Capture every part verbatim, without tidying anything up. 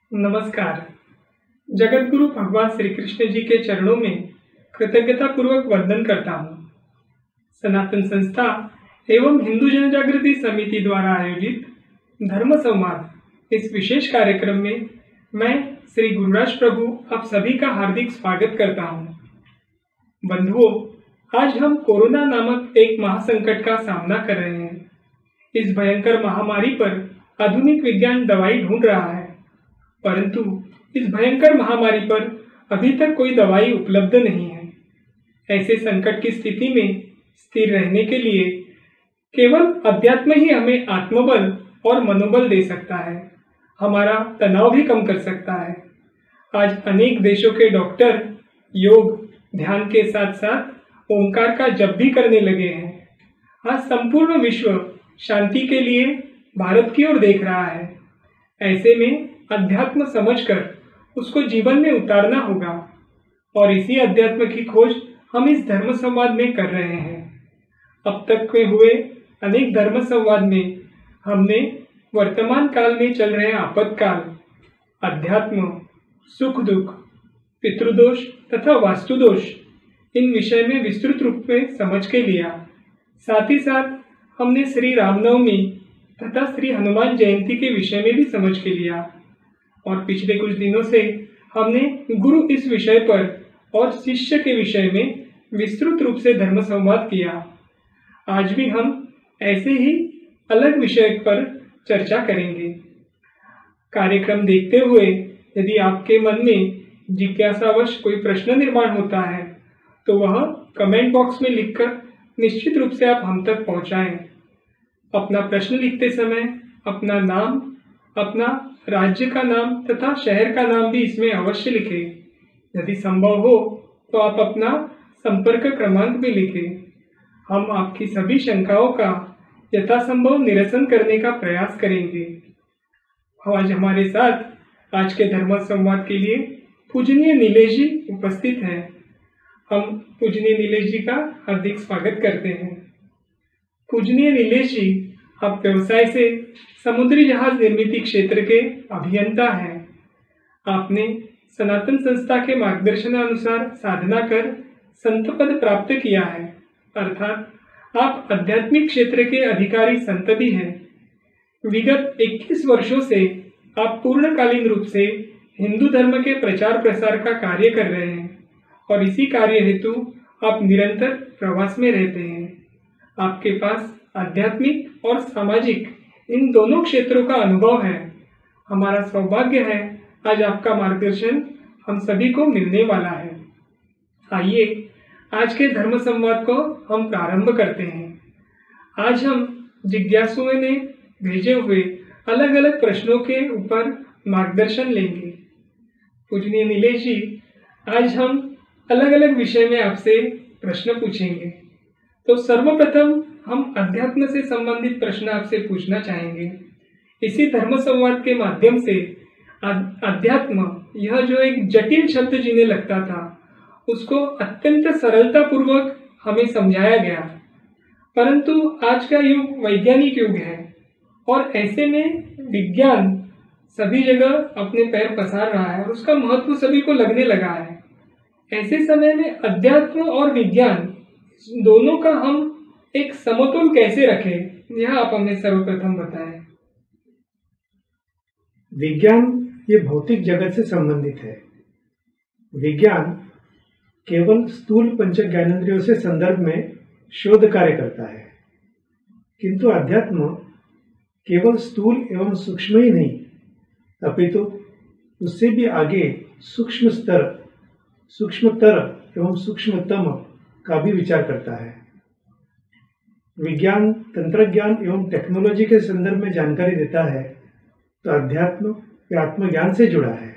नमस्कार। जगत गुरु भगवान श्री कृष्ण जी के चरणों में कृतज्ञता पूर्वक वंदन करता हूँ। सनातन संस्था एवं हिंदू जन जागृति समिति द्वारा आयोजित धर्म संवाद इस विशेष कार्यक्रम में मैं श्री गुरुराज प्रभु आप सभी का हार्दिक स्वागत करता हूँ। बंधुओं, आज हम कोरोना नामक एक महासंकट का सामना कर रहे हैं। इस भयंकर महामारी पर आधुनिक विज्ञान दवाई ढूंढ रहा है, परंतु इस भयंकर महामारी पर अभी तक कोई दवाई उपलब्ध नहीं है। ऐसे संकट की स्थिति में स्थिर रहने के लिए केवल अध्यात्म ही हमें आत्मबल और मनोबल दे सकता है, हमारा तनाव भी कम कर सकता है। आज अनेक देशों के डॉक्टर योग, ध्यान के साथ साथ ओंकार का जप भी करने लगे हैं। आज संपूर्ण विश्व शांति के लिए भारत की ओर देख रहा है। ऐसे में अध्यात्म समझकर उसको जीवन में उतारना होगा और इसी अध्यात्म की खोज हम इस धर्म संवाद में कर रहे हैं। अब तक के हुए अनेक धर्म संवाद में हमने वर्तमान काल में चल रहे आपत्काल, अध्यात्म, सुख दुख, पितृदोष तथा वास्तुदोष इन विषय में विस्तृत रूप में समझ के लिया। साथ ही साथ हमने श्री रामनवमी तथा श्री हनुमान जयंती के विषय में भी समझ के लिया और पिछले कुछ दिनों से हमने गुरु इस विषय पर और शिष्य के विषय में विस्तृत रूप से धर्म संवाद किया। आज भी हम ऐसे ही अलग विषय पर चर्चा करेंगे। कार्यक्रम देखते हुए यदि आपके मन में जिज्ञासावश कोई प्रश्न निर्माण होता है तो वह कमेंट बॉक्स में लिखकर निश्चित रूप से आप हम तक पहुंचाएं। अपना प्रश्न लिखते समय अपना नाम, अपना राज्य का नाम तथा शहर का नाम भी इसमें अवश्य लिखें। यदि संभव हो तो आप अपना संपर्क क्रमांक भी लिखें। हम आपकी सभी शंकाओं का यथासंभव निरसन करने का प्रयास करेंगे। आज हमारे साथ आज के धर्म संवाद के लिए पूजनीय नीलेश जी उपस्थित हैं। हम पूजनीय नीलेश जी का हार्दिक स्वागत करते हैं। पूजनीय नीलेश जी, आप व्यवसाय से समुद्री जहाज निर्मित क्षेत्र के अभियंता हैं। आपने सनातन संस्था के मार्गदर्शनानुसार साधना कर संत पद प्राप्त किया है, अर्थात आप आध्यात्मिक क्षेत्र के अधिकारी संत भी हैं। विगत इक्कीस वर्षों से आप पूर्णकालीन रूप से हिंदू धर्म के प्रचार प्रसार का कार्य कर रहे हैं और इसी कार्य हेतु आप निरंतर प्रवास में रहते हैं। आपके पास आध्यात्मिक और सामाजिक इन दोनों क्षेत्रों का अनुभव है। हमारा सौभाग्य है आज आपका मार्गदर्शन हम सभी को मिलने वाला है। आइए आज के धर्म संवाद को हम प्रारंभ करते हैं। आज हम जिज्ञासुओं ने भेजे हुए अलग अलग प्रश्नों के ऊपर मार्गदर्शन लेंगे। पूजनीय नीलेश जी, आज हम अलग अलग विषय में आपसे प्रश्न पूछेंगे। तो सर्वप्रथम हम अध्यात्म से संबंधित प्रश्न आपसे पूछना चाहेंगे। इसी धर्म संवाद के माध्यम से अध्यात्म, यह जो एक जटिल शब्द जिन्हें लगता था, उसको अत्यंत सरलता पूर्वक हमें समझाया गया। परंतु आज का युग वैज्ञानिक युग है और ऐसे में विज्ञान सभी जगह अपने पैर पसार रहा है और उसका महत्व सभी को लगने लगा है। ऐसे समय में अध्यात्म और विज्ञान दोनों का हम एक समतोल कैसे रखें, यह आप हमें सर्वप्रथम बताएं। विज्ञान ये भौतिक जगत से संबंधित है। विज्ञान केवल स्थूल पंच ज्ञानेंद्रियों से संदर्भ में शोध कार्य करता है, किंतु अध्यात्म केवल स्थूल एवं सूक्ष्म ही नहीं, अपितु तो उससे भी आगे सूक्ष्म स्तर, सूक्ष्मतर एवं सूक्ष्मतम का भी विचार करता है। विज्ञान तंत्रज्ञान एवं टेक्नोलॉजी के संदर्भ में जानकारी देता है तो अध्यात्म या आत्मज्ञान से जुड़ा है।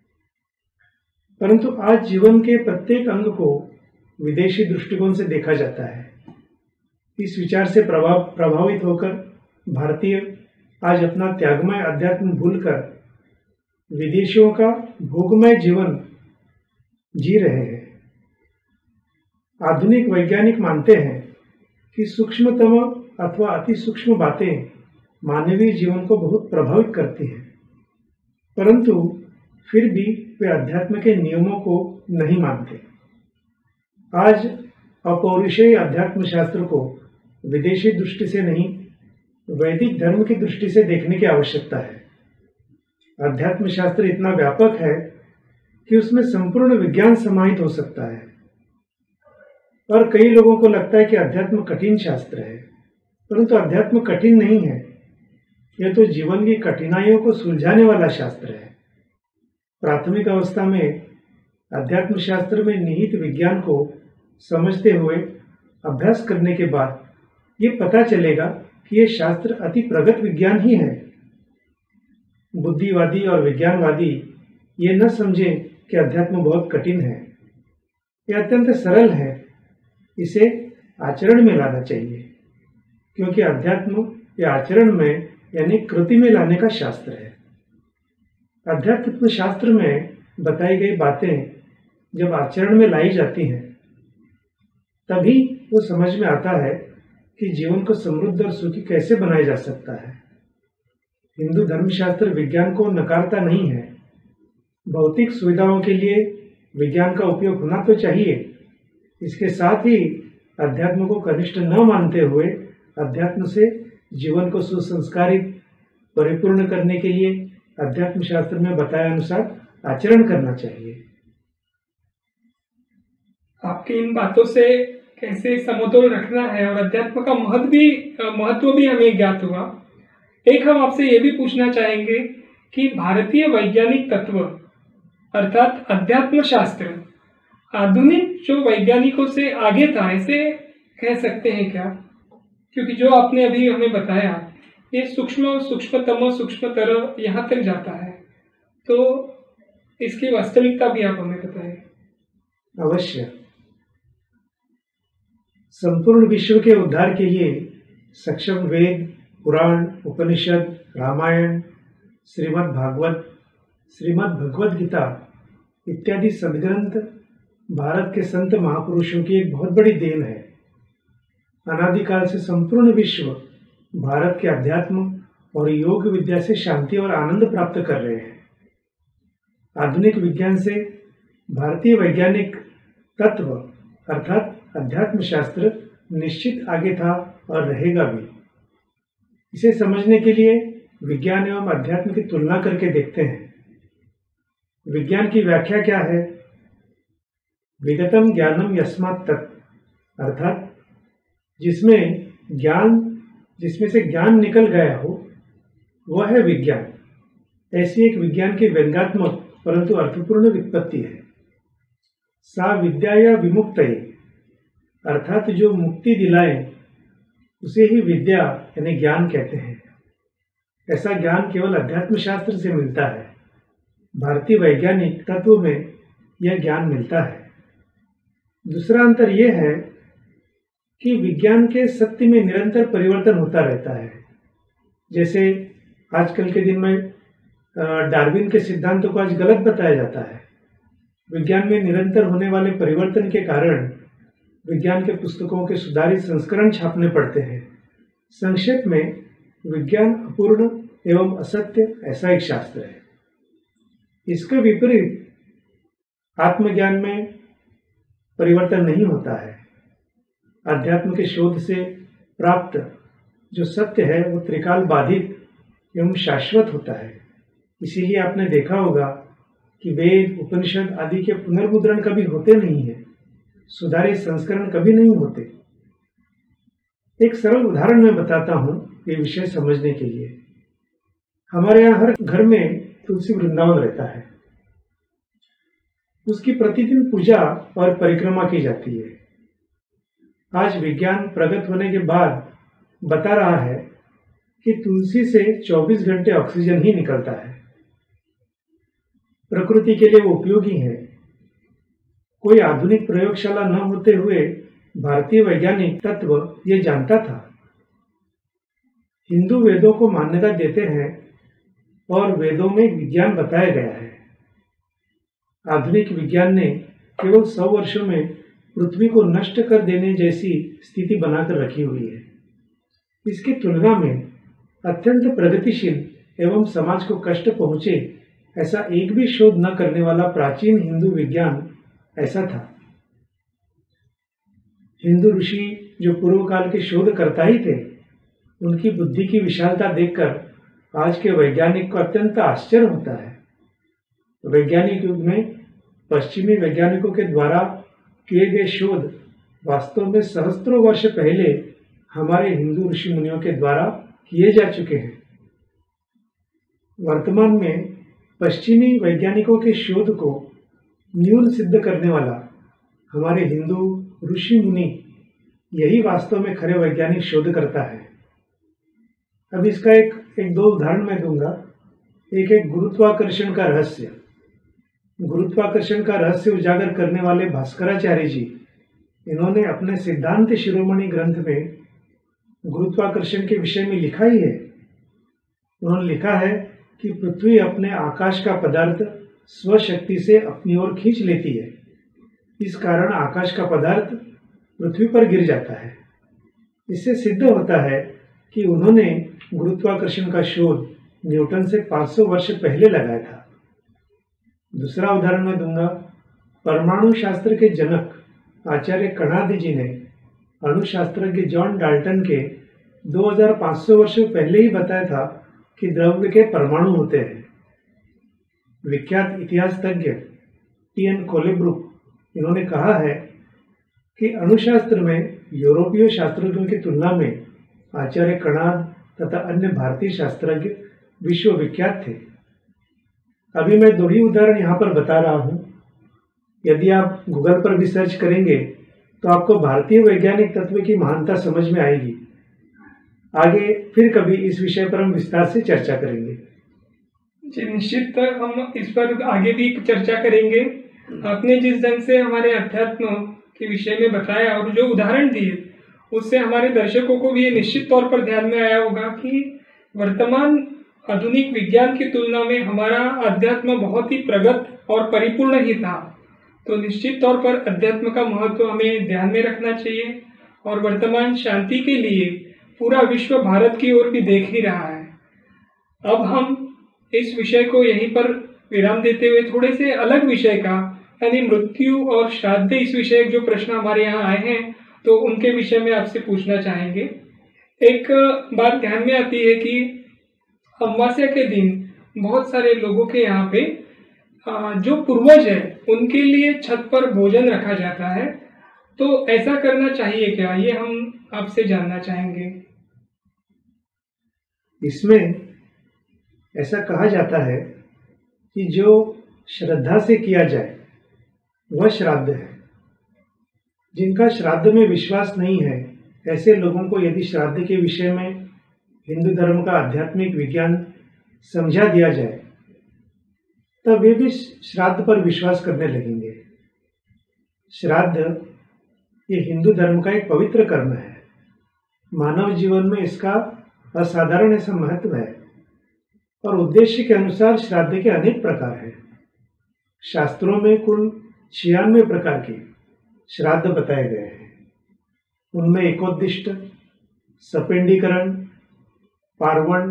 परंतु आज जीवन के प्रत्येक अंग को विदेशी दृष्टिकोण से देखा जाता है। इस विचार से प्रभाव प्रभावित होकर भारतीय आज अपना त्यागमय अध्यात्म भूलकर विदेशियों का भोगमय जीवन जी रहे हैं। आधुनिक वैज्ञानिक मानते हैं कि सूक्ष्मतम अथवा अति सूक्ष्म बातें मानवीय जीवन को बहुत प्रभावित करती हैं, परंतु फिर भी वे अध्यात्म के नियमों को नहीं मानते। आज अपौरुषेय अध्यात्म शास्त्र को विदेशी दृष्टि से नहीं, वैदिक धर्म की दृष्टि से देखने की आवश्यकता है। अध्यात्म शास्त्र इतना व्यापक है कि उसमें संपूर्ण विज्ञान समाहित हो सकता है, और कई लोगों को लगता है कि अध्यात्म कठिन शास्त्र है, परंतु अध्यात्म कठिन नहीं है। यह तो जीवन की कठिनाइयों को सुलझाने वाला शास्त्र है। प्राथमिक अवस्था में अध्यात्म शास्त्र में निहित विज्ञान को समझते हुए अभ्यास करने के बाद ये पता चलेगा कि यह शास्त्र अति प्रगत विज्ञान ही है। बुद्धिवादी और विज्ञानवादी ये न समझें कि अध्यात्म बहुत कठिन है। यह अत्यंत सरल है। इसे आचरण में लाना चाहिए, क्योंकि अध्यात्म या आचरण में यानी कृति में लाने का शास्त्र है। अध्यात्म शास्त्र में बताई गई बातें जब आचरण में लाई जाती हैं, तभी वो समझ में आता है कि जीवन को समृद्ध और सुखी कैसे बनाया जा सकता है। हिंदू धर्मशास्त्र विज्ञान को नकारता नहीं है। भौतिक सुविधाओं के लिए विज्ञान का उपयोग होना तो चाहिए। इसके साथ ही अध्यात्म को कनिष्ठ न मानते हुए अध्यात्म से जीवन को सुसंस्कारित परिपूर्ण करने के लिए अध्यात्म शास्त्र में बताए अनुसार आचरण करना चाहिए। आपकी इन बातों से कैसे समतोल रखना है और अध्यात्म का महत्व भी महत्व भी हमें ज्ञात हुआ। एक हम आपसे ये भी पूछना चाहेंगे कि भारतीय वैज्ञानिक तत्व अर्थात अध्यात्म शास्त्र आधुनिक जो वैज्ञानिकों से आगे था, ऐसे कह सकते हैं क्या? क्योंकि जो आपने अभी हमें बताया ये सूक्ष्म सूक्ष्मतम सूक्ष्मतर यहाँ तक जाता है, तो इसकी वास्तविकता भी आप हमें बताएं। अवश्य। संपूर्ण विश्व के उद्धार के लिए सक्षम वेद, पुराण, उपनिषद, रामायण, श्रीमद् भागवत, श्रीमद् भगवद गीता इत्यादि सद्ग्रंथ भारत के संत महापुरुषों की एक बहुत बड़ी देन है। अनादिकाल से संपूर्ण विश्व भारत के अध्यात्म और योग विद्या से शांति और आनंद प्राप्त कर रहे हैं। आधुनिक विज्ञान से भारतीय वैज्ञानिक तत्व अर्थात अध्यात्म शास्त्र निश्चित आगे था और रहेगा भी। इसे समझने के लिए विज्ञान एवं अध्यात्म की तुलना करके देखते हैं। विज्ञान की व्याख्या क्या है? विगतम ज्ञानम यस्मात् तत् अर्थात जिसमें ज्ञान जिसमें से ज्ञान निकल गया हो वह है विज्ञान। ऐसी एक विज्ञान की व्यंग्यात्मक परंतु अर्थपूर्ण व्युत्पत्ति है। सा विद्या या विमुक्तये अर्थात जो मुक्ति दिलाए उसे ही विद्या यानी ज्ञान कहते हैं। ऐसा ज्ञान केवल अध्यात्म शास्त्र से मिलता है। भारतीय वैज्ञानिक तत्व में यह ज्ञान मिलता है। दूसरा अंतर यह है कि विज्ञान के सत्य में निरंतर परिवर्तन होता रहता है। जैसे आजकल के दिन में डार्विन के सिद्धांतों को आज गलत बताया जाता है। विज्ञान में निरंतर होने वाले परिवर्तन के कारण विज्ञान के पुस्तकों के सुधारित संस्करण छापने पड़ते हैं। संक्षेप में विज्ञान अपूर्ण एवं असत्य ऐसा एक शास्त्र है। इसके विपरीत आत्मज्ञान में परिवर्तन नहीं होता है। अध्यात्म के शोध से प्राप्त जो सत्य है वो त्रिकाल बाधित एवं शाश्वत होता है। इसीलिए आपने देखा होगा कि वेद, उपनिषद आदि के पुनर्मुद्रण कभी होते नहीं है, सुधारित संस्करण कभी नहीं होते। एक सरल उदाहरण मैं बताता हूँ ये विषय समझने के लिए। हमारे यहाँ हर घर में तुलसी वृंदावन रहता है। उसकी प्रतिदिन पूजा और परिक्रमा की जाती है। आज विज्ञान प्रगत होने के बाद बता रहा है कि तुलसी से चौबीस घंटे ऑक्सीजन ही निकलता है। प्रकृति के लिए वो उपयोगी है। कोई आधुनिक प्रयोगशाला न होते हुए भारतीय वैज्ञानिक तत्व ये जानता था। हिंदू वेदों को मान्यता देते हैं और वेदों में विज्ञान बताया गया है। आधुनिक विज्ञान ने केवल सौ वर्षों में पृथ्वी को नष्ट कर देने जैसी स्थिति बनाकर रखी हुई है। इसकी तुलना में अत्यंत प्रगतिशील एवं समाज को कष्ट पहुंचे ऐसा एक भी शोध न करने वाला प्राचीन हिंदू विज्ञान ऐसा था। हिंदू ऋषि जो पूर्व काल के शोधकर्ता ही थे, उनकी बुद्धि की विशालता देखकर आज के वैज्ञानिक को अत्यंत आश्चर्य होता है। वैज्ञानिक युग में पश्चिमी वैज्ञानिकों के द्वारा किए गए शोध वास्तव में सहस्त्रों वर्ष पहले हमारे हिंदू ऋषि मुनियों के द्वारा किए जा चुके हैं। वर्तमान में पश्चिमी वैज्ञानिकों के शोध को न्यून सिद्ध करने वाला हमारे हिंदू ऋषि मुनि यही वास्तव में खरे वैज्ञानिक शोधकर्ता है। अब इसका एक एक दो उदाहरण मैं दूंगा। एक एक गुरुत्वाकर्षण का रहस्य। गुरुत्वाकर्षण का रहस्य उजागर करने वाले भास्कराचार्य जी, इन्होंने अपने सिद्धांत शिरोमणि ग्रंथ में गुरुत्वाकर्षण के विषय में लिखा ही है। उन्होंने लिखा है कि पृथ्वी अपने आकाश का पदार्थ स्वशक्ति से अपनी ओर खींच लेती है। इस कारण आकाश का पदार्थ पृथ्वी पर गिर जाता है। इससे सिद्ध होता है कि उन्होंने गुरुत्वाकर्षण का शोध न्यूटन से पाँच सौ वर्ष पहले लगाया था। दूसरा उदाहरण मैं दूंगा। परमाणु शास्त्र के जनक आचार्य कणाद जी ने अणुशास्त्रज्ञ जॉन डाल्टन के दो हज़ार पाँच सौ वर्ष पहले ही बताया था कि द्रव्य के परमाणु होते हैं। विख्यात इतिहास तज्ञ टी एन कोलेब्रुक इन्होंने कहा है कि अणुशास्त्र में यूरोपीय शास्त्रज्ञों की तुलना में आचार्य कणाद तथा अन्य भारतीय शास्त्रज्ञ विश्व विख्यात थे। अभी मैं दो ही उदाहरण यहाँ पर बता रहा हूँ। यदि आप गूगल पर भी सर्च करेंगे तो आपको भारतीय वैज्ञानिक तत्व की महानता समझ में आएगी। आगे फिर कभी इस विषय पर हम विस्तार से चर्चा करेंगे। जी निश्चित, हम इस पर आगे भी चर्चा करेंगे। आपने जिस ढंग से हमारे अध्यात्म के विषय में बताया और जो उदाहरण दिए, उससे हमारे दर्शकों को भी ये निश्चित तौर पर ध्यान में आया होगा कि वर्तमान आधुनिक विज्ञान की तुलना में हमारा अध्यात्म बहुत ही प्रगत और परिपूर्ण ही था। तो निश्चित तौर पर अध्यात्म का महत्व हमें ध्यान में रखना चाहिए और वर्तमान शांति के लिए पूरा विश्व भारत की ओर भी देख ही रहा है। अब हम इस विषय को यहीं पर विराम देते हुए थोड़े से अलग विषय का यानी मृत्यु और श्राद्ध, इस विषय जो प्रश्न हमारे यहाँ आए हैं तो उनके विषय में आपसे पूछना चाहेंगे। एक बात ध्यान में आती है कि अमावस्या के दिन बहुत सारे लोगों के यहाँ पे जो पूर्वज है उनके लिए छत पर भोजन रखा जाता है। तो ऐसा करना चाहिए क्या, ये हम आपसे जानना चाहेंगे। इसमें ऐसा कहा जाता है कि जो श्रद्धा से किया जाए वह श्राद्ध है। जिनका श्राद्ध में विश्वास नहीं है, ऐसे लोगों को यदि श्राद्ध के विषय में हिंदू धर्म का आध्यात्मिक विज्ञान समझा दिया जाए तब वे भी श्राद्ध पर विश्वास करने लगेंगे। श्राद्ध ये हिंदू धर्म का एक पवित्र कर्म है। मानव जीवन में इसका असाधारण ऐसा महत्व है और उद्देश्य के अनुसार श्राद्ध के अनेक प्रकार हैं। शास्त्रों में कुल छियानवे प्रकार के श्राद्ध बताए गए हैं। उनमें एकोद्दिष्ट, सपिंडीकरण, पार्वण,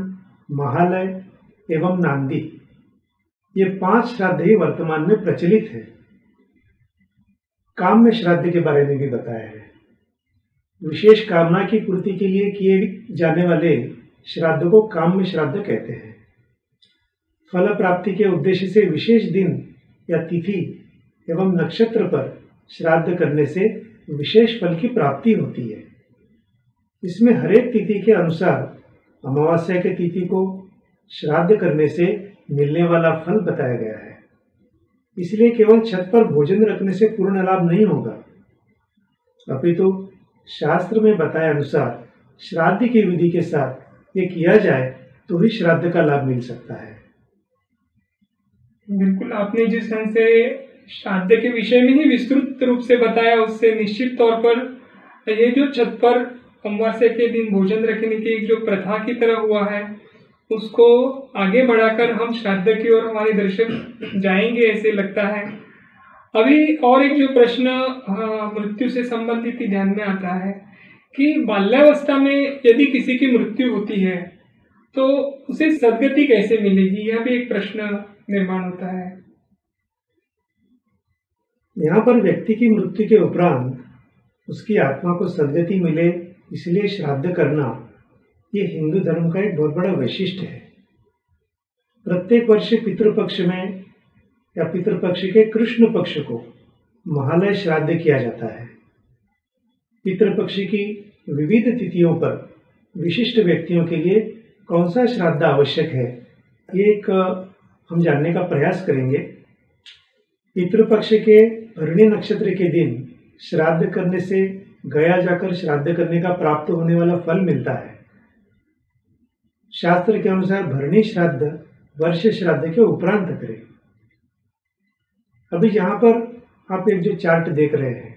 महालय एवं नांदी, ये पांच श्राद्ध ही वर्तमान में प्रचलित है। काम में श्राद्ध के बारे में भी बताया है। विशेष कामना की पूर्ति के लिए किए जाने वाले श्राद्ध को काम में श्राद्ध कहते हैं। फल प्राप्ति के उद्देश्य से विशेष दिन या तिथि एवं नक्षत्र पर श्राद्ध करने से विशेष फल की प्राप्ति होती है। इसमें हरेक तिथि के अनुसार अमावस्या के तिथि को श्राद्ध करने से मिलने वाला फल बताया गया है। इसलिए केवल छत पर भोजन रखने से पूर्ण लाभ नहीं होगा, अपितु शास्त्र में बताए अनुसार श्राद्ध की विधि के साथ ये किया जाए तो ही श्राद्ध का लाभ मिल सकता है। बिल्कुल, आपने जिस ढंग से श्राद्ध के विषय में ही विस्तृत रूप से बताया, उससे निश्चित तौर पर ये जो छत पर अमावस्या के दिन भोजन रखने की एक जो प्रथा की तरह हुआ है, उसको आगे बढ़ाकर हम श्राद्ध की ओर हमारे दर्शक जाएंगे ऐसे लगता है। अभी और एक जो प्रश्न मृत्यु से संबंधित ही ध्यान में आता है कि बाल्यावस्था में यदि किसी की मृत्यु होती है तो उसे सद्गति कैसे मिलेगी, यह भी एक प्रश्न निर्माण होता है। यहाँ पर व्यक्ति की मृत्यु के उपरांत उसकी आत्मा को सद्गति मिले, इसलिए श्राद्ध करना ये हिंदू धर्म का एक बहुत बड़ा वैशिष्ट है। प्रत्येक वर्ष पितृपक्ष में या पितृपक्ष के कृष्ण पक्ष को महालय श्राद्ध किया जाता है। पितृपक्ष की विविध तिथियों पर विशिष्ट व्यक्तियों के लिए कौन सा श्राद्ध आवश्यक है, ये एक हम जानने का प्रयास करेंगे। पितृपक्ष के भरणी नक्षत्र के दिन श्राद्ध करने से गया जाकर श्राद्ध करने का प्राप्त होने वाला फल मिलता है। शास्त्र के अनुसार भरणी श्राद्ध वर्ष श्राद्ध के उपरांत करें। अभी यहाँ पर आप एक जो चार्ट देख रहे हैं,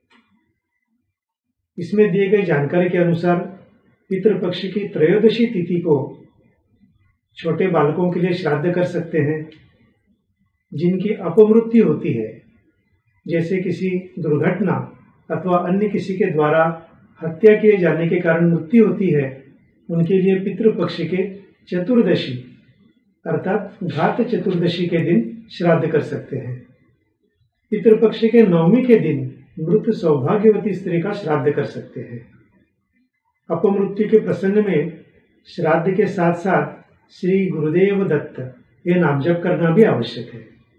इसमें दिए गए जानकारी के अनुसार पितृपक्ष की त्रयोदशी तिथि को छोटे बालकों के लिए श्राद्ध कर सकते हैं। जिनकी अपमृत्यु होती है, जैसे किसी दुर्घटना अथवा अन्य किसी के द्वारा हत्या किए जाने के कारण मृत्यु होती है, उनके लिए पितृपक्ष के चतुर्दशी अर्थात घात चतुर्दशी के दिन श्राद्ध कर सकते हैं। पितृपक्ष के नवमी के दिन मृत सौभाग्यवती स्त्री का श्राद्ध कर सकते हैं। अपमृत्यु के प्रसंग में श्राद्ध के साथ साथ श्री गुरुदेव दत्त ये नाम जप करना भी आवश्यक है।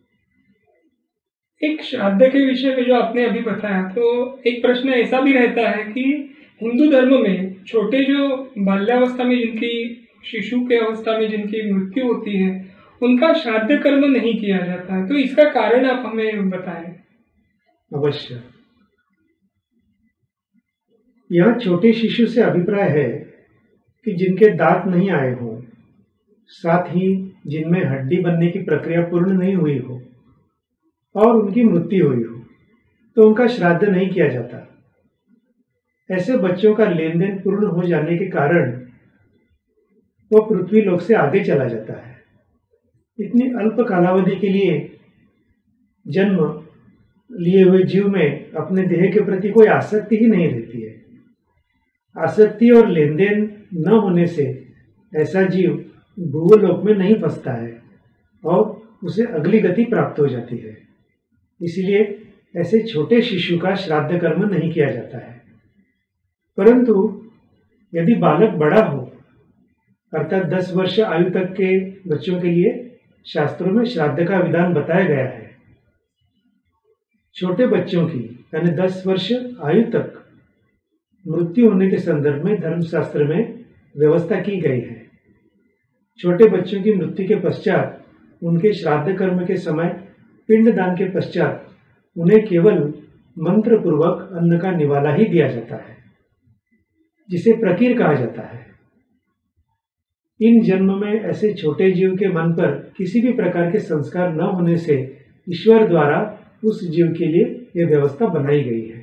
एक श्राद्ध के विषय में जो आपने अभी बताया, तो एक प्रश्न ऐसा भी रहता है कि हिंदू धर्म में छोटे जो बाल्यावस्था में जिनकी शिशु के अवस्था में जिनकी मृत्यु होती है, उनका श्राद्ध कर्म नहीं किया जाता है, तो इसका कारण आप हमें बताएं। अवश्य। यह छोटे शिशु से अभिप्राय है कि जिनके दांत नहीं आए हों, साथ ही जिनमें हड्डी बनने की प्रक्रिया पूर्ण नहीं हुई हो और उनकी मृत्यु हुई हो, तो उनका श्राद्ध नहीं किया जाता। ऐसे बच्चों का लेन देन पूर्ण हो जाने के कारण वह पृथ्वी लोक से आगे चला जाता है। इतनी अल्प कालावधि के लिए जन्म लिए हुए जीव में अपने देह के प्रति कोई आसक्ति ही नहीं रहती है। आसक्ति और लेन देन न होने से ऐसा जीव भूलोक में नहीं फंसता है और उसे अगली गति प्राप्त हो जाती है। इसलिए ऐसे छोटे शिशु का श्राद्ध कर्म नहीं किया जाता है। परंतु यदि बालक बड़ा हो, अर्थात दस वर्ष आयु तक के बच्चों के लिए शास्त्रों में श्राद्ध का विधान बताया गया है। छोटे बच्चों की यानी दस वर्ष आयु तक मृत्यु होने के संदर्भ में धर्मशास्त्र में व्यवस्था की गई है। छोटे बच्चों की मृत्यु के पश्चात उनके श्राद्ध कर्म के समय पिंडदान के पश्चात उन्हें केवल मंत्र पूर्वक अन्न का निवाला ही दिया जाता है, जिसे प्रकीर कहा जाता है। इन जन्म में ऐसे छोटे जीव के मन पर किसी भी प्रकार के संस्कार न होने से ईश्वर द्वारा उस जीव के लिए यह व्यवस्था बनाई गई है।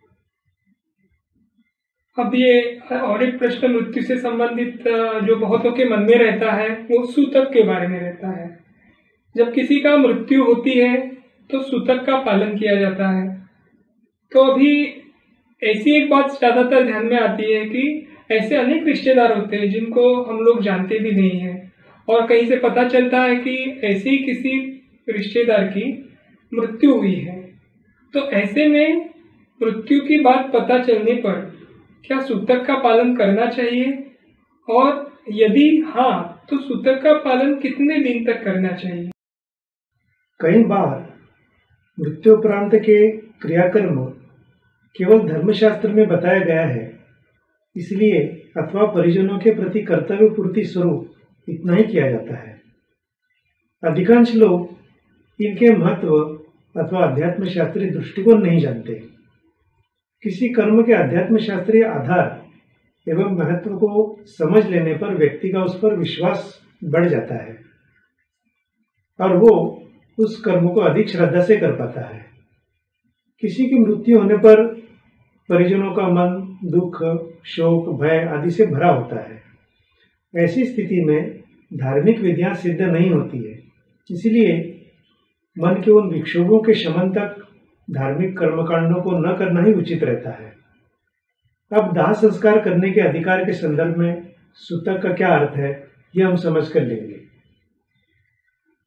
अब ये और एक प्रश्न मृत्यु से संबंधित जो बहुतों के मन में रहता है, वो सूतक के बारे में रहता है। जब किसी का मृत्यु होती है तो सूतक का पालन किया जाता है। तो अभी ऐसी एक बात ज्यादातर ध्यान में आती है कि ऐसे अनेक रिश्तेदार होते हैं जिनको हम लोग जानते भी नहीं हैं, और कहीं से पता चलता है कि ऐसे ही किसी रिश्तेदार की मृत्यु हुई है। तो ऐसे में मृत्यु की बात पता चलने पर क्या सूतक का पालन करना चाहिए, और यदि हाँ तो सूतक का पालन कितने दिन तक करना चाहिए? कई बार मृत्युपरांत के क्रियाकर्म केवल धर्मशास्त्र में बताया गया है, इसलिए अथवा परिजनों के प्रति कर्तव्य पूर्ति स्वरूप इतना ही किया जाता है। अधिकांश लोग इनके महत्व अथवा अध्यात्म शास्त्रीय दृष्टिकोण नहीं जानते। किसी कर्म के अध्यात्म शास्त्रीय आधार एवं महत्व को समझ लेने पर व्यक्ति का उस पर विश्वास बढ़ जाता है और वो उस कर्म को अधिक श्रद्धा से कर पाता है। किसी की मृत्यु होने पर परिजनों का मन दुख, शोक, भय आदि से भरा होता है। ऐसी स्थिति में धार्मिक विधियां सिद्ध नहीं होती है, इसलिए मन के उन विक्षोभों के शमन तक धार्मिक कर्मकांडों को न करना ही उचित रहता है। अब दाह संस्कार करने के अधिकार के संदर्भ में सूतक का क्या अर्थ है, यह हम समझ कर लेंगे।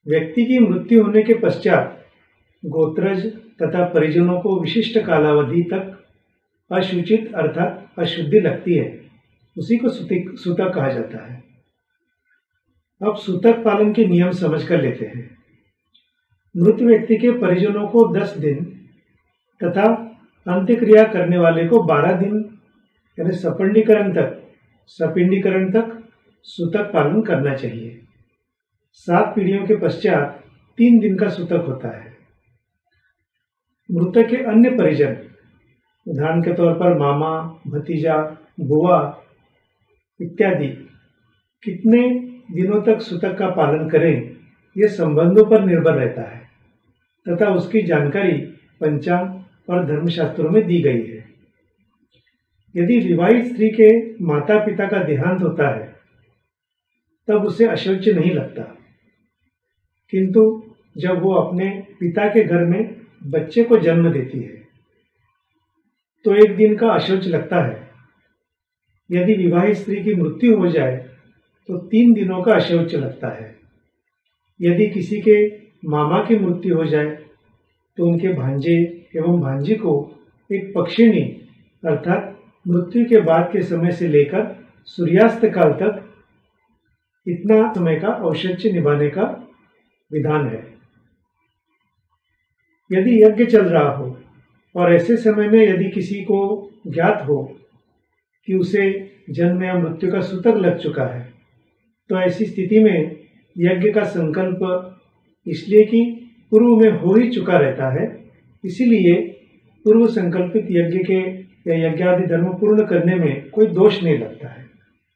व्यक्ति की मृत्यु होने के पश्चात गोत्रज तथा परिजनों को विशिष्ट कालावधि तक अशुचित अर्थात अशुद्धि लगती है, उसी को सूतक कहा जाता है। अब सूतक पालन के नियम समझ कर लेते हैं। मृत व्यक्ति के परिजनों को दस दिन तथा अंत्यक्रिया करने वाले को बारह दिन यानी सपिंडीकरण तक सपिंडीकरण तक सूतक पालन करना चाहिए। सात पीढ़ियों के पश्चात तीन दिन का सूतक होता है। मृतक के अन्य परिजन, उदाहरण के तौर पर मामा, भतीजा, बुआ इत्यादि, कितने दिनों तक सूतक का पालन करें, यह संबंधों पर निर्भर रहता है तथा उसकी जानकारी पंचांग और धर्मशास्त्रों में दी गई है। यदि विवाहित स्त्री के माता पिता का देहांत होता है तब उसे अशौच नहीं लगता, किंतु जब वो अपने पिता के घर में बच्चे को जन्म देती है तो एक दिन का अशौच लगता है। यदि विवाहित स्त्री की मृत्यु हो जाए तो तीन दिनों का अशौच लगता है। यदि किसी के मामा की मृत्यु हो जाए तो उनके भांजे एवं भांजी को एक पक्षिणी अर्थात मृत्यु के बाद के समय से लेकर सूर्यास्त काल तक इतना समय का औशच्य निभाने का विधान है। यदि यज्ञ चल रहा हो और ऐसे समय में यदि किसी को ज्ञात हो कि उसे जन्म या मृत्यु का सूतक लग चुका है तो ऐसी स्थिति में यज्ञ का संकल्प इसलिए कि पूर्व में हो ही चुका रहता है, इसीलिए पूर्व संकल्पित यज्ञ के या यज्ञादि धर्म पूर्ण करने में कोई दोष नहीं लगता है।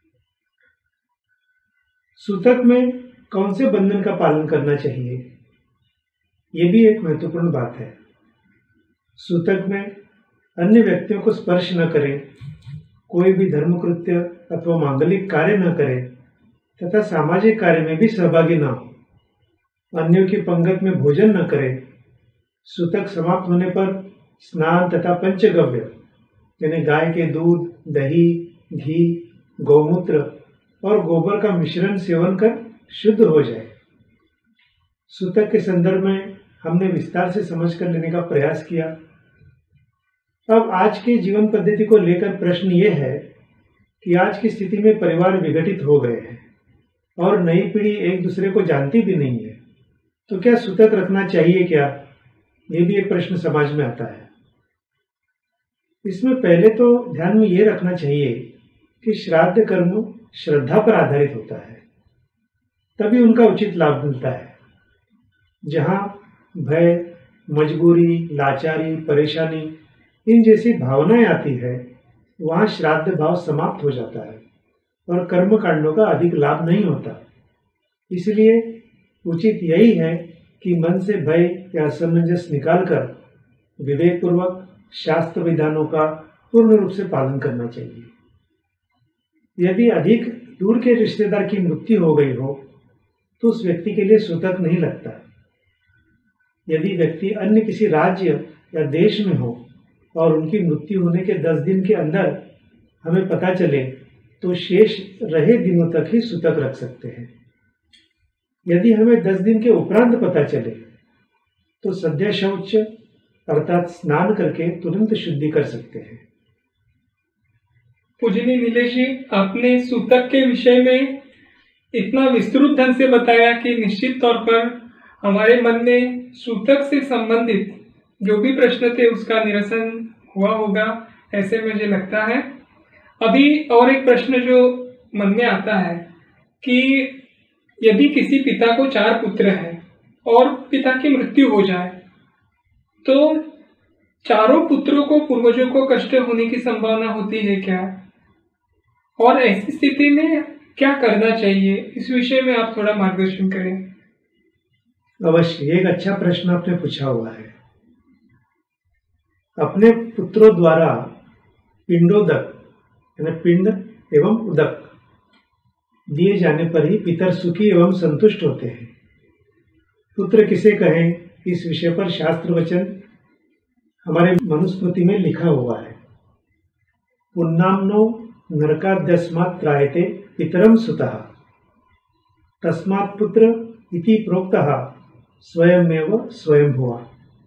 सूतक में कौन से बंधन का पालन करना चाहिए, ये भी एक महत्वपूर्ण बात है। सूतक में अन्य व्यक्तियों को स्पर्श न करें, कोई भी धर्मकृत्य अथवा मांगलिक कार्य न करें तथा सामाजिक कार्य में भी सहभागी न हो, अन्यों की पंगत में भोजन न करें। सूतक समाप्त होने पर स्नान तथा पंचगव्य यानी गाय के दूध, दही, घी, गौमूत्र और गोबर का मिश्रण सेवन कर शुद्ध हो जाए। सूतक के संदर्भ में हमने विस्तार से समझ कर लेने का प्रयास किया। अब आज के जीवन पद्धति को लेकर प्रश्न ये है कि आज की स्थिति में परिवार विघटित हो गए हैं और नई पीढ़ी एक दूसरे को जानती भी नहीं है, तो क्या सूतक रखना चाहिए क्या, ये भी एक प्रश्न समाज में आता है। इसमें पहले तो ध्यान में ये रखना चाहिए कि श्राद्ध कर्म श्रद्धा पर आधारित होता है, तभी उनका उचित लाभ मिलता है। जहाँ भय, मजबूरी, लाचारी, परेशानी इन जैसी भावनाएं आती है, वहाँ श्राद्ध भाव समाप्त हो जाता है और कर्म कांडों का अधिक लाभ नहीं होता। इसलिए उचित यही है कि मन से भय या असमंजस निकालकर विवेक पूर्वक शास्त्र विधानों का पूर्ण रूप से पालन करना चाहिए। यदि अधिक दूर के रिश्तेदार की मृत्यु हो गई हो तो उस व्यक्ति के लिए सूतक नहीं लगता। यदि व्यक्ति अन्य किसी राज्य या देश में हो और उनकी मृत्यु होने के दस दिन के अंदर हमें पता चले तो शेष रहे दिनों तक ही सूतक रख सकते हैं। यदि हमें दस दिन के उपरांत पता चले तो सद्य शौच अर्थात स्नान करके तुरंत शुद्धि कर सकते हैं। पूजनीय नीलेश जी, आपने सूतक के विषय में इतना विस्तृत ढंग से बताया कि निश्चित तौर पर हमारे मन में सूतक से संबंधित जो भी प्रश्न थे उसका निरसन हुआ होगा, ऐसे मुझे लगता है। अभी और एक प्रश्न जो मन में आता है कि यदि किसी पिता को चार पुत्र हैं और पिता की मृत्यु हो जाए तो चारों पुत्रों को पूर्वजों को कष्ट होने की संभावना होती है क्या, और ऐसी स्थिति में क्या करना चाहिए, इस विषय में आप थोड़ा मार्गदर्शन करें। अवश्य, एक अच्छा प्रश्न आपने पूछा हुआ है। अपने पुत्रों द्वारा पिंडोदक यानी पिंड एवं उदक दिए जाने पर ही पितर सुखी एवं संतुष्ट होते हैं। पुत्र किसे कहें, इस विषय पर शास्त्र वचन हमारे मनुस्मृति में लिखा हुआ है। पुन्नाम्नो नरकाद्यस्मात् त्रायते पितरम सुतः, तस्मात् पुत्र इति प्रोक्तः स्वयमेव स्वयंभुवा।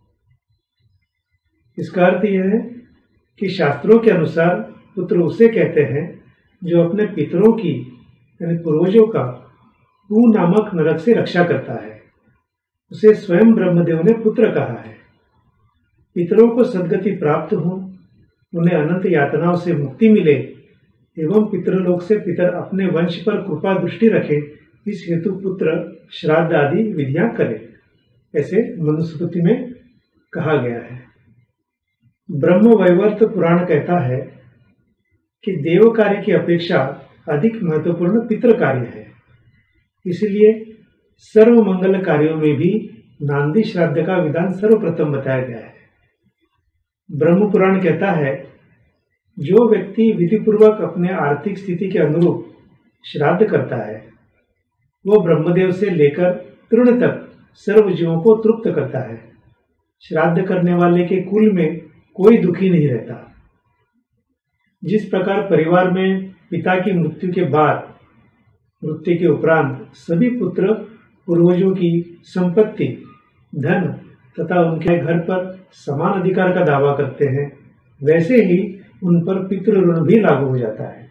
इसका अर्थ यह है कि शास्त्रों के अनुसार पुत्र उसे कहते हैं जो अपने पितरों की यानी पूर्वजों का पू नामक नरक से रक्षा करता है। उसे स्वयं ब्रह्मदेव ने पुत्र कहा है। पितरों को सद्गति प्राप्त हो, उन्हें अनंत यातनाओं से मुक्ति मिले एवं पितृलोक से पितर अपने वंश पर कृपा दृष्टि रखे, इस हेतु पुत्र श्राद्ध आदि विधियां करे, ऐसे मनुस्मृति में कहा गया है। ब्रह्म वैवर्त पुराण कहता है कि देव कार्य की अपेक्षा अधिक महत्वपूर्ण पितृ कार्य है। इसलिए सर्व मंगल कार्यों में भी नांदी श्राद्ध का विधान सर्वप्रथम बताया गया है। ब्रह्म पुराण कहता है, जो व्यक्ति विधिपूर्वक अपने आर्थिक स्थिति के अनुरूप श्राद्ध करता है, वो ब्रह्मदेव से लेकर तृण तक सर्व जीवों को तृप्त करता है। श्राद्ध करने वाले के कुल में कोई दुखी नहीं रहता। जिस प्रकार परिवार में पिता की मृत्यु के बाद, मृत्यु के उपरांत सभी पुत्र पूर्वजों की संपत्ति, धन तथा उनके घर पर समान अधिकार का दावा करते हैं, वैसे ही उन पर पितृ ऋण भी लागू हो जाता है।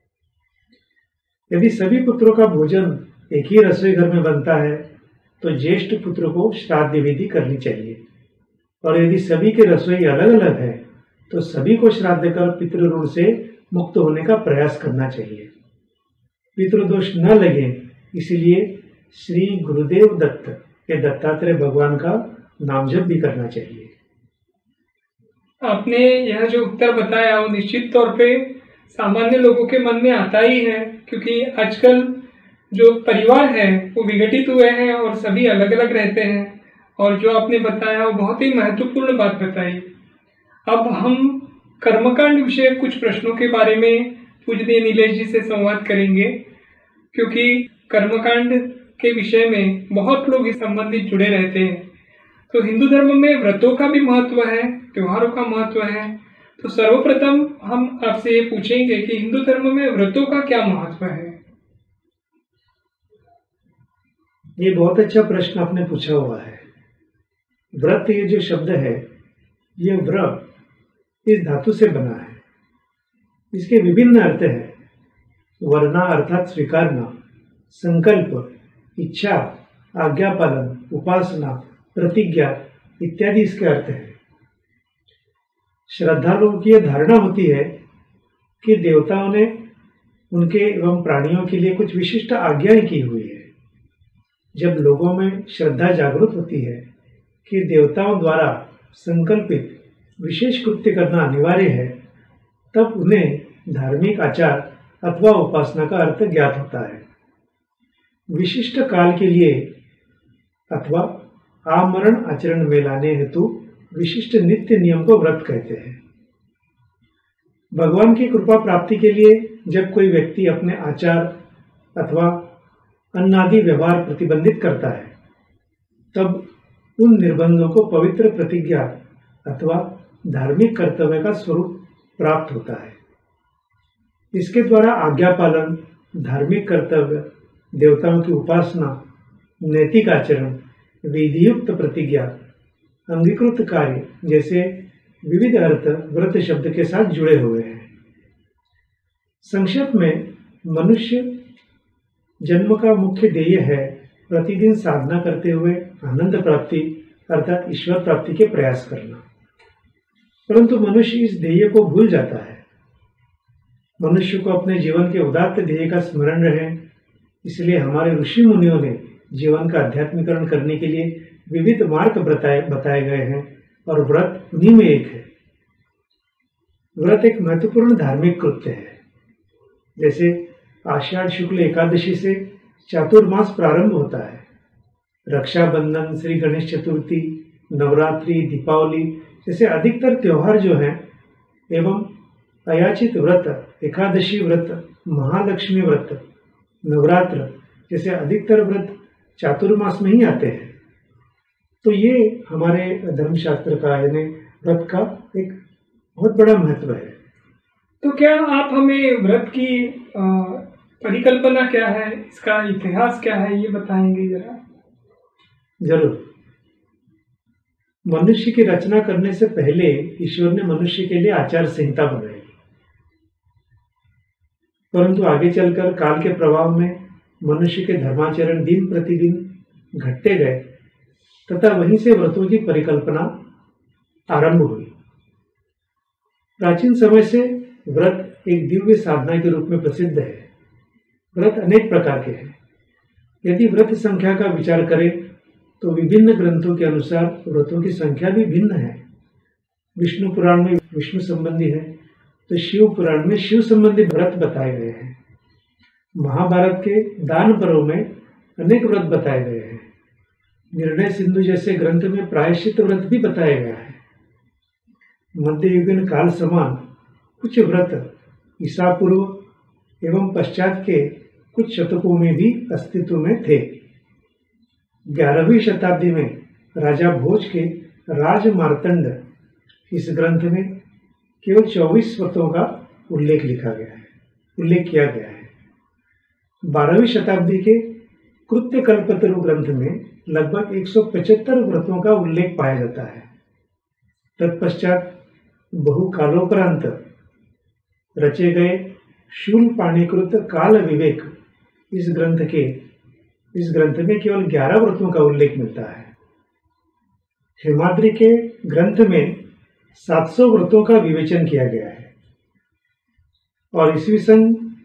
यदि सभी पुत्रों का भोजन एक ही रसोई घर में बनता है तो ज्येष्ठ पुत्र को श्राद्ध विधि करनी चाहिए, और यदि सभी के रसोई अलग अलग है तो सभी को श्राद्ध कर पितृ ऋण से मुक्त होने का प्रयास करना चाहिए। पितृदोष न लगे, इसलिए श्री गुरुदेव दत्त के दत्तात्रेय भगवान का नाम जप भी करना चाहिए। आपने यह जो उत्तर बताया वो निश्चित तौर पे सामान्य लोगों के मन में आता ही है, क्योंकि आजकल जो परिवार है वो विघटित हुए हैं और सभी अलग अलग रहते हैं। और जो आपने बताया वो बहुत ही महत्वपूर्ण बात बताई। अब हम कर्मकांड विषय कुछ प्रश्नों के बारे में पूज्य नीलेश जी से संवाद करेंगे, क्योंकि कर्मकांड के विषय में बहुत लोग इस संबंधित जुड़े रहते हैं। तो हिंदू धर्म में व्रतों का भी महत्व है, त्योहारों का महत्व है। तो सर्वप्रथम हम आपसे ये पूछेंगे कि हिंदू धर्म में व्रतों का क्या महत्व है। ये बहुत अच्छा प्रश्न आपने पूछा हुआ है। व्रत, ये जो शब्द है, ये व्र इस धातु से बना है। इसके विभिन्न अर्थ हैं। वरना अर्थात स्वीकारना, संकल्प, इच्छा, आज्ञा पालन, उपासना, प्रतिज्ञा इत्यादि इसके अर्थ हैं। श्रद्धालुओं की यह धारणा होती है कि देवताओं ने उनके एवं प्राणियों के लिए कुछ विशिष्ट आज्ञाएं की हुई है। जब लोगों में श्रद्धा जागृत होती है कि देवताओं द्वारा संकल्पित विशेष कृत्य करना अनिवार्य है, तब उन्हें धार्मिक आचार अथवा उपासना का अर्थ ज्ञात होता है। विशिष्ट काल के लिए अथवा आमरण आचरण में लाने हेतु विशिष्ट नित्य नियम को व्रत कहते हैं। भगवान की कृपा प्राप्ति के लिए जब कोई व्यक्ति अपने आचार अथवा अन्नादि व्यवहार प्रतिबंधित करता है, तब उन निर्बंधों को पवित्र प्रतिज्ञा अथवा धार्मिक कर्तव्य का स्वरूप प्राप्त होता है। इसके द्वारा आज्ञा पालन, धार्मिक कर्तव्य, देवताओं की उपासना, नैतिक आचरण, विधियुक्त प्रतिज्ञा, अंगीकृत कार्य जैसे विविध अर्थ व्रत शब्द के साथ जुड़े हुए हैं। संक्षेप में, मनुष्य जन्म का मुख्य ध्येय है प्रतिदिन साधना करते हुए आनंद प्राप्ति अर्थात ईश्वर प्राप्ति के प्रयास करना। परंतु मनुष्य इस ध्येय को भूल जाता है। मनुष्य को अपने जीवन के उदात्त ध्येय का स्मरण रहे, इसलिए हमारे ऋषि मुनियों ने जीवन का आध्यात्मिकरण करने के लिए विविध मार्ग बताए बताए गए हैं, और व्रत उन्हीं में एक है। व्रत एक महत्वपूर्ण धार्मिक कृत्य है। जैसे आषाढ़ शुक्ल एकादशी से चातुर्मास प्रारंभ होता है। रक्षाबंधन, श्री गणेश चतुर्थी, नवरात्रि, दीपावली जैसे अधिकतर त्योहार जो हैं, एवं अयाचित व्रत, एकादशी व्रत, महालक्ष्मी व्रत, नवरात्र जैसे अधिकतर व्रत चातुर्मास में ही आते हैं। तो ये हमारे धर्मशास्त्र का यानी व्रत का एक बहुत बड़ा महत्व है। तो क्या आप हमें व्रत की परिकल्पना क्या है, इसका इतिहास क्या है, ये बताएंगे जरा। जरूर। मनुष्य की रचना करने से पहले ईश्वर ने मनुष्य के लिए आचार संहिता बनाई, परंतु आगे चलकर काल के प्रभाव में मनुष्य के धर्माचरण दिन प्रतिदिन घटते गए तथा वहीं से व्रतों की परिकल्पना आरंभ हुई। प्राचीन समय से व्रत एक दिव्य साधना के रूप में प्रसिद्ध है। व्रत अनेक प्रकार के हैं। यदि व्रत संख्या का विचार करें तो विभिन्न ग्रंथों के अनुसार व्रतों की संख्या भी भिन्न है। विष्णु पुराण में विष्णु संबंधी है तो शिव पुराण में शिव संबंधी व्रत बताए गए हैं। महाभारत के दान पर्व में अनेक व्रत बताए गए हैं। निर्णय सिंधु जैसे ग्रंथ में प्रायश्चित व्रत भी बताया गया है। मध्ययुगीन काल समान कुछ व्रत ईसा पूर्व एवं पश्चात के कुछ शतकों में भी अस्तित्व में थे। ग्यारहवीं शताब्दी में राजा भोज के राज मार्तंड इस ग्रंथ में केवल चौबीस व्रतों का उल्लेख लिखा गया है उल्लेख किया गया है। बारहवीं शताब्दी के कृत्य कल्पतरु ग्रंथ में लगभग एक सौ पचहत्तर व्रतों का उल्लेख पाया जाता है। तत्पश्चात बहुकालोपरांत रचे गए शूल पाणिकृत काल विवेक इस ग्रंथ के इस ग्रंथ में केवल ग्यारह व्रतों का उल्लेख मिलता है। हेमाद्रि के ग्रंथ में सात सौ व्रतों का विवेचन किया गया है और ईस्वी सन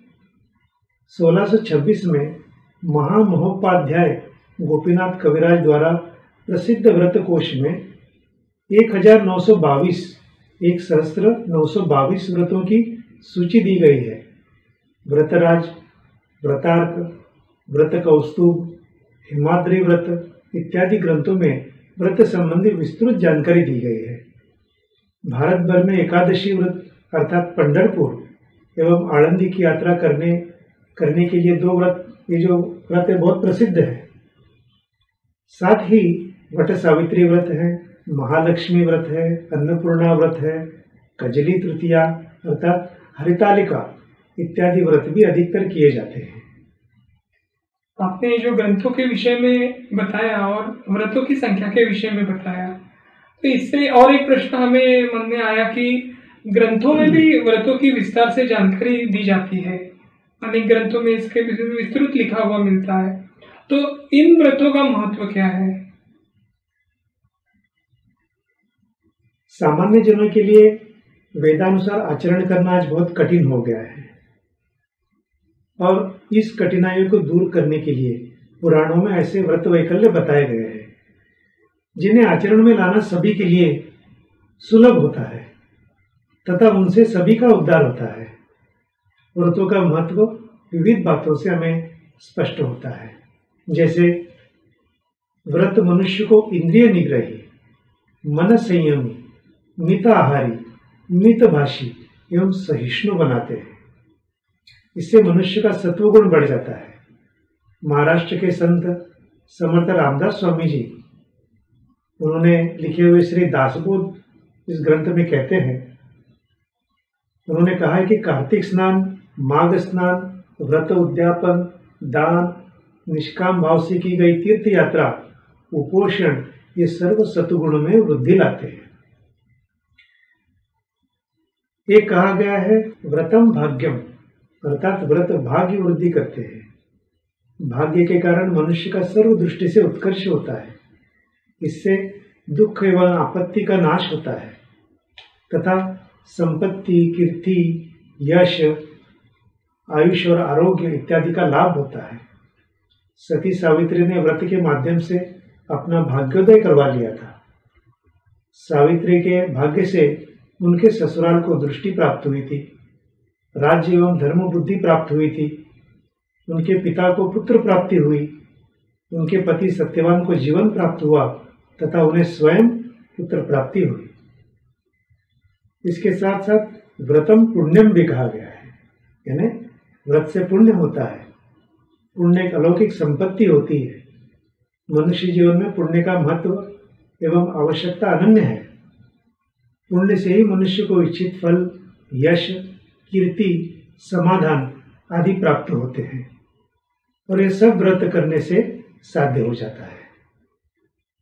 सोलह सौ छब्बीस में महामहोपाध्याय गोपीनाथ कविराज द्वारा प्रसिद्ध व्रत कोश में एक हजार नौ सौ बाईस एक सहस्त्र नौ सौ बाईस व्रतों की सूची दी गई है। व्रतराज, व्रतार्क, व्रत कौस्तुभ, हिमाद्री व्रत इत्यादि ग्रंथों में व्रत संबंधी विस्तृत जानकारी दी गई है। भारत भर में एकादशी व्रत अर्थात पंढरपुर एवं आळंदी की यात्रा करने करने के लिए दो व्रत ये जो व्रत है बहुत प्रसिद्ध है। साथ ही वट सावित्री व्रत है, महालक्ष्मी व्रत है, अन्नपूर्णा व्रत है, कजली तृतीया अर्थात हरितालिका इत्यादि व्रत भी अधिकतर किए जाते हैं। आपने जो ग्रंथों के विषय में बताया और व्रतों की संख्या के विषय में बताया, तो इससे और एक प्रश्न हमें मन में आया कि ग्रंथों में भी व्रतों की विस्तार से जानकारी दी जाती है। अनेक ग्रंथों में इसके विस्तृत लिखा हुआ मिलता है, तो इन व्रतों का महत्व क्या है? सामान्य जनों के लिए वेदानुसार आचरण करना आज बहुत कठिन हो गया है और इस कठिनाइयों को दूर करने के लिए पुराणों में ऐसे व्रत वैकल्य बताए गए हैं जिन्हें आचरण में लाना सभी के लिए सुलभ होता है तथा उनसे सभी का उद्धार होता है। व्रतों का महत्व विविध बातों से हमें स्पष्ट होता है। जैसे व्रत मनुष्य को इंद्रिय निग्रही, मन संयमी, मित आहारी, मित भाषी एवं सहिष्णु बनाते हैं। इससे मनुष्य का सत्वगुण बढ़ जाता है। महाराष्ट्र के संत समर्थ रामदास स्वामी जी उन्होंने लिखे हुए श्री दासबोध इस ग्रंथ में कहते हैं, उन्होंने कहा है कि कार्तिक स्नान, माघ स्नान, व्रत उद्यापन, दान, निष्काम भाव से की गई तीर्थ यात्रा, उपोषण ये सर्व सत्गुणों में वृद्धि लाते हैं। एक कहा गया है व्रतम भाग्यम अर्थात व्रत भाग्य वृद्धि करते हैं। भाग्य के कारण मनुष्य का सर्व दृष्टि से उत्कर्ष होता है। इससे दुख एवं आपत्ति का नाश होता है तथा संपत्ति, कीर्ति, यश, आयुष और आरोग्य इत्यादि का लाभ होता है। सती सावित्री ने व्रत के माध्यम से अपना भाग्योदय करवा लिया था। सावित्री के भाग्य से उनके ससुराल को दृष्टि प्राप्त हुई थी, राज्य एवं धर्म बुद्धि प्राप्त हुई थी, उनके पिता को पुत्र प्राप्ति हुई, उनके पति सत्यवान को जीवन प्राप्त हुआ तथा उन्हें स्वयं पुत्र प्राप्ति हुई। इसके साथ साथ व्रतम पुण्यम भी कहा गया है, यानी व्रत से पुण्य होता है। पुण्य एक अलौकिक संपत्ति होती है। मनुष्य जीवन में पुण्य का महत्व एवं आवश्यकता अनन्य है। पुण्य से ही मनुष्य को इच्छित फल, यश, कीर्ति, समाधान आदि प्राप्त होते हैं और ये सब व्रत करने से साध्य हो जाता है।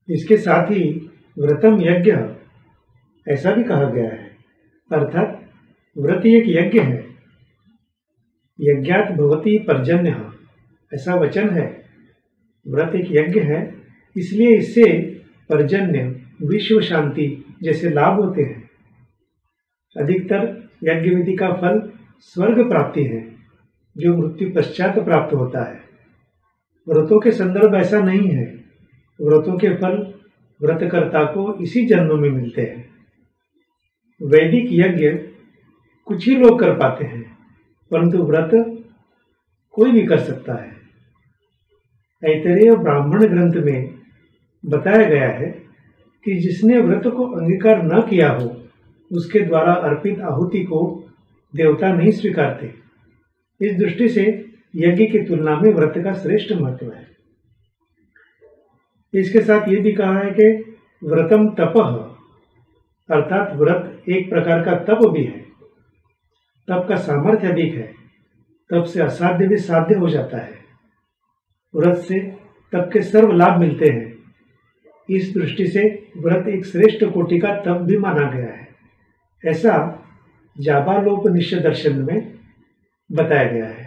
इसके साथ ही व्रतम यज्ञ ऐसा भी कहा गया है, अर्थात व्रत एक यज्ञ है। यज्ञात भवति पर्जन्य, ऐसा वचन है। व्रत एक यज्ञ है, इसलिए इससे पर्जन्य, विश्व शांति जैसे लाभ होते हैं। अधिकतर यज्ञ विधि का फल स्वर्ग प्राप्ति है, जो मृत्यु पश्चात प्राप्त होता है। व्रतों के संदर्भ ऐसा नहीं है। व्रतों के फल व्रतकर्ता को इसी जन्म में मिलते हैं। वैदिक यज्ञ कुछ ही लोग कर पाते हैं, परंतु व्रत कोई भी कर सकता है। ऐतरेय ब्राह्मण ग्रंथ में बताया गया है कि जिसने व्रत को अंगीकार न किया हो, उसके द्वारा अर्पित आहुति को देवता नहीं स्वीकारते। इस दृष्टि से यज्ञ की तुलना में व्रत का श्रेष्ठ महत्व है। इसके साथ ये भी कहा है कि व्रतम तपः, अर्थात व्रत एक प्रकार का तप भी है। तप का सामर्थ्य अधिक है, तप से असाध्य भी साध्य हो जाता है। व्रत से तप के सर्व लाभ मिलते हैं। इस दृष्टि से व्रत एक श्रेष्ठ कोटि का तप भी माना गया है, ऐसा जाबालोपनिषद दर्शन में बताया गया है।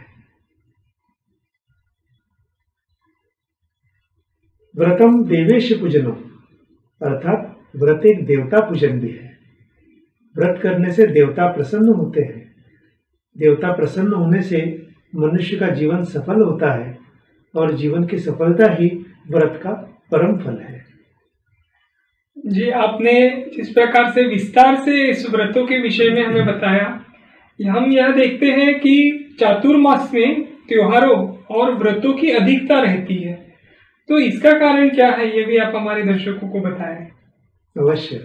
व्रतम देवेश पूजनम, अर्थात व्रत एक देवता पूजन भी है। व्रत करने से देवता प्रसन्न होते हैं। देवता प्रसन्न होने से मनुष्य का जीवन सफल होता है, और जीवन की सफलता ही व्रत का परम फल है। जी, आपने जिस प्रकार से विस्तार से इस व्रतों के विषय में हमें बताया, हम यह देखते हैं कि चातुर्मास में त्योहारों और व्रतों की अधिकता रहती है। तो इसका कारण क्या है, ये भी आप हमारे दर्शकों को बताएं। अवश्य।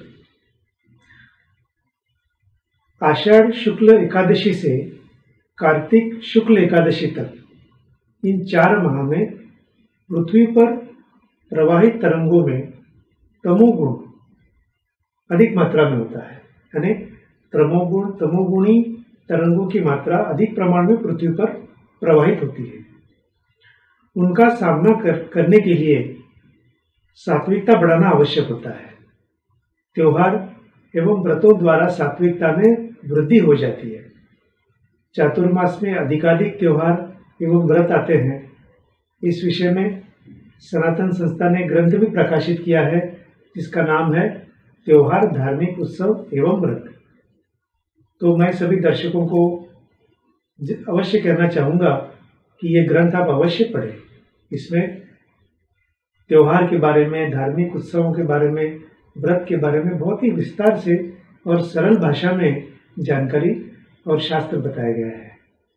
आषाढ़ शुक्ल एकादशी से कार्तिक शुक्ल एकादशी तक, इन चार माह में पृथ्वी पर प्रवाहित तरंगों में तमोगुण अधिक मात्रा में होता है। यानी तमोगुण तमोगुणी तरंगों की मात्रा अधिक प्रमाण में पृथ्वी पर प्रवाहित होती है। उनका सामना कर, करने के लिए सात्विकता बढ़ाना आवश्यक होता है। त्योहार एवं व्रतों द्वारा सात्विकता में वृद्धि हो जाती है। चातुर्मास में अधिकाधिक त्योहार एवं व्रत आते हैं। इस विषय में सनातन संस्था ने ग्रंथ भी प्रकाशित किया है, जिसका नाम है त्योहार, धार्मिक उत्सव एवं व्रत। तो मैं सभी दर्शकों को अवश्य कहना चाहूँगा कि ये ग्रंथ आप अवश्य पढ़ें। इसमें त्योहार के बारे में, धार्मिक उत्सवों के बारे में, व्रत के बारे में बहुत ही विस्तार से और सरल भाषा में जानकारी और शास्त्र बताया गया है।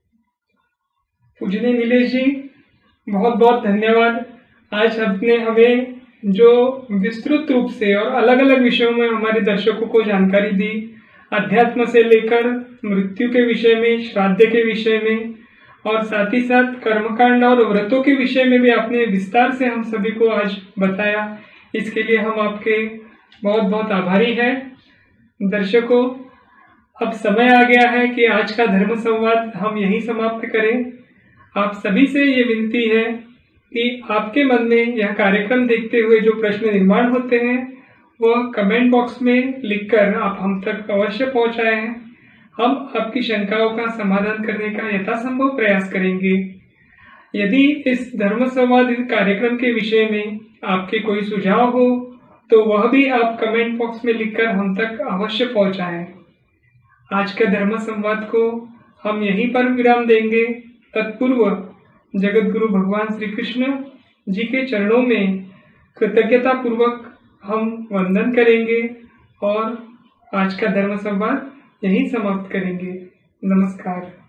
पूजनीय नीलेश जी, बहुत बहुत धन्यवाद। आज आपने हमें जो विस्तृत रूप से और अलग अलग विषयों में हमारे दर्शकों को जानकारी दी, अध्यात्म से लेकर मृत्यु के विषय में, श्राद्ध के विषय में, और साथ ही साथ कर्मकांड और व्रतों के विषय में भी आपने विस्तार से हम सभी को आज बताया। इसके लिए हम आपके बहुत बहुत आभारी हैं। दर्शकों, अब समय आ गया है कि आज का धर्म संवाद हम यहीं समाप्त करें। आप सभी से ये विनती है कि आपके मन में यह कार्यक्रम देखते हुए जो प्रश्न निर्माण होते हैं, वह कमेंट बॉक्स में लिखकर आप हम तक अवश्य पहुंचाएं। हम आपकी शंकाओं का समाधान करने का यथासंभव प्रयास करेंगे। यदि इस धर्म संवाद कार्यक्रम के विषय में आपके कोई सुझाव हो, तो वह भी आप कमेंट बॉक्स में लिखकर हम तक अवश्य पहुंचाएं। आज के धर्म संवाद को हम यहीं पर विराम देंगे। तत्पूर्व जगत गुरु भगवान श्री कृष्ण जी के चरणों में कृतज्ञता पूर्वक हम वंदन करेंगे और आज का धर्म संवाद यहीं समाप्त करेंगे। नमस्कार।